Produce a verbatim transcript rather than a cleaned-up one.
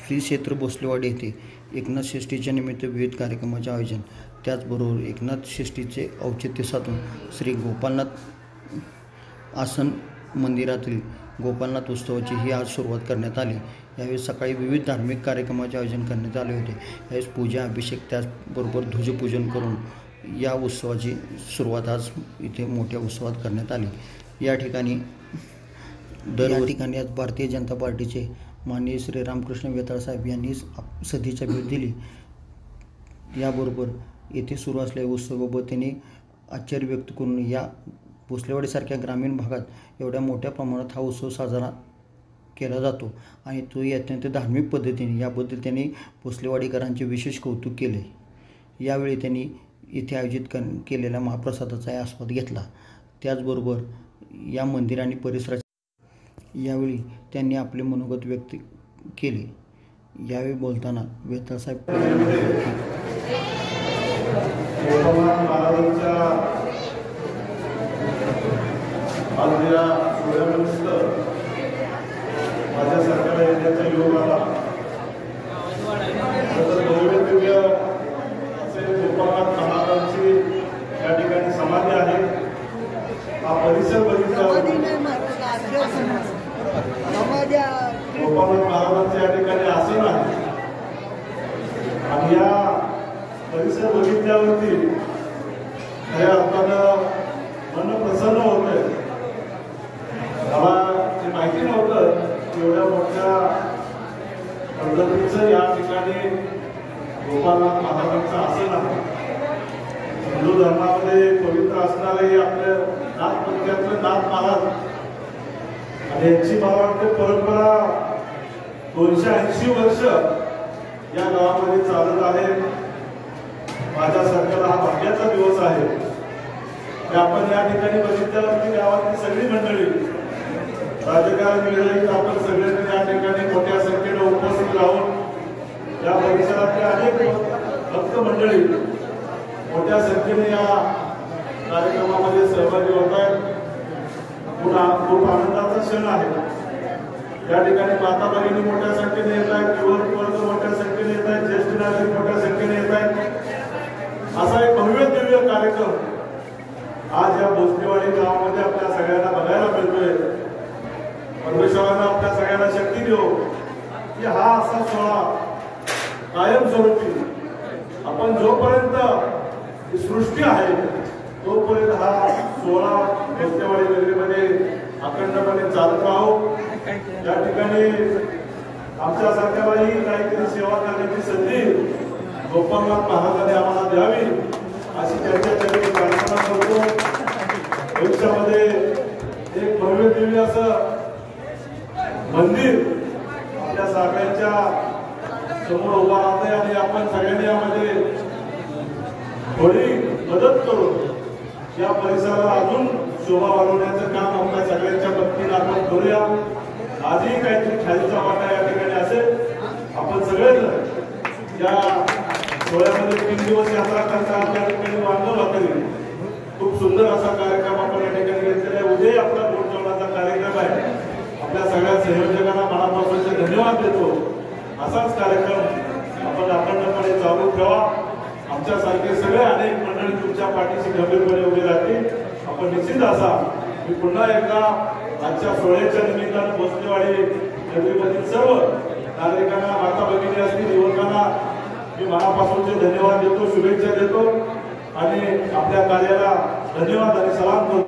श्री क्षेत्र भोसलेवाडी येथे एकनाथ षष्ठीच्या निमित्त विविध कार्यक्रमाचे आयोजन। त्याचबरोबर एकनाथ षष्ठीचे औचित्य साधून श्री गोपालनाथ आसन मंदिरातील गोपालनाथ उत्सवाची ही आज सुरुवात करण्यात आली। यावेळी सकाळी विविध धार्मिक कार्यक्रमाचे आयोजन करण्यात आले होते। यावेळी पूजा अभिषेक त्याचबरोबर ध्वजपूजन करून या उत्सवाची सुरुवात आज इथे मोठ्या उत्सवात करण्यात आली। या ठिकाणी दर या ठिकाणी आज भारतीय जनता पार्टीचे माननीय श्री रामकृष्ण वेताळ साहेब यांनी सदिच्छा भेट दिली। याबरोबर येथे सुरू असलेल्या उत्सवाबाबत त्यांनी आश्चर्य व्यक्त करून या भोसलेवाडीसारख्या ग्रामीण भागात एवढ्या मोठ्या प्रमाणात हा उत्सव साजरा केला जातो आणि तोही अत्यंत धार्मिक पद्धतीने, याबद्दल त्यांनी भोसलेवाडीकरांचे विशेष कौतुक केले। यावेळी त्यांनी इथे आयोजित कर केलेल्या महाप्रसादाचा आस्वाद घेतला। त्याचबरोबर या मंदिर आणि परिसरात यावेळी त्यांनी आपले मनोगत व्यक्त केले। यावेळी बोलताना वेताळ साहेब माझ्या सरकारला येण्याचा योग आला। असे गोपालनाथ महाराजांची या ठिकाणी समाधी आहे। हा परिसर बघितल्यावर गोपालनाथ महाराजांचे या ठिकाणी आसन आहे आणि या परिसर बघितल्यावरती खऱ्या अर्थानं मन प्रसन्न होतंय। मला ते माहिती नव्हतं एवढ्या मोठ्या पद्धतीचं या ठिकाणी गोपालनाथ महाराजांचं आसन आहे। हिंदू धर्मामध्ये पवित्र असणारे आपले नाथ पंथातले नाथ महाराज आणि यांची मला वाटते परंपरा दोनशे ऐंशी वर्ष या गावामध्ये चालत आहे। माझ्या सरकारला हा भाग्याचा दिवस आहे की आपण या ठिकाणी बघितल्यावरती गावातली सगळी मंडळी राजकारण वेळेला आपण सगळे या ठिकाणी मोठ्या संख्येने उपस्थित राहून या परिसरातले अनेक भक्त मंडळी मोठ्या संख्येने या कार्यक्रमामध्ये सहभागी होत आहेत। खूप आनंदाचा क्षण आहे। या ठिकाणी माता भगिनी मोठ्या संख्येने येत आहेत, युवक वर्ग मोठ्या संख्येने येत आहेत, ज्येष्ठ नागरिक मोठ्या संख्येने येत आहेत। असा एक भव्य दिव्य कार्यक्रम आज या भोसलेवाडी गावामध्ये आपल्या सगळ्यांना बघायला मिळतोय। परमेश्वरानं आपल्या सगळ्यांना शक्ती देऊ की हा असा सोहळा कायमस्वरूपी आपण जोपर्यंत सृष्टी आहे तोपर्यंत हा सोहळा भोसलेवाडी नगरीमध्ये अखंडपणे चालत राहू। या ठिकाणी आमच्या सरकारलाही काहीतरी सेवा करण्याची संधी गोपालनाथ महाराजांनी आम्हाला द्यावी अशी त्यांच्या ठिकाणी प्रार्थना करतो। भविष्यामध्ये एक भव्य दिव्य असं मंदिर आपल्या सगळ्यांच्या समोर उभा राहते आणि आपण सगळ्यांनी यामध्ये थोडी मदत करून या परिसराला अजून शोभा वाढवण्याचं काम आपल्या सगळ्यांच्या पत्नीला आपण करूया। आजही काहीतरी खालीचा वाटा या ठिकाणी असेल। आपण सगळेजण या सोहळ्यामध्ये तीन दिवस यात्रा करता त्या ठिकाणी वांगल वाकरी खूप सुंदर असा कार्यक्रम आपण या ठिकाणी घेतलेला आहे। उद्या आपला गोड जेवणाचा कार्यक्रम आहे। आपल्या सगळ्या संयोजकांना मनापासूनचे धन्यवाद देतो। असाच कार्यक्रम आपण अखंडपणे चालू ठेवा। आमच्यासारखे सगळे अनेक मंडळी तुमच्या पाठीशी गंभीरपणे उभे राहतील। आपण निश्चित असा मी पुन्हा एकदा आजच्या सोहळ्याच्या निमित्तानं भोसलेवाडी नगरीमधील सर्व नागरिकांना, माता भगिनी असतील, युवकांना मी मनापासूनचे धन्यवाद देतो, शुभेच्छा देतो आणि आपल्या कार्याला धन्यवाद आणि सलाम करतो।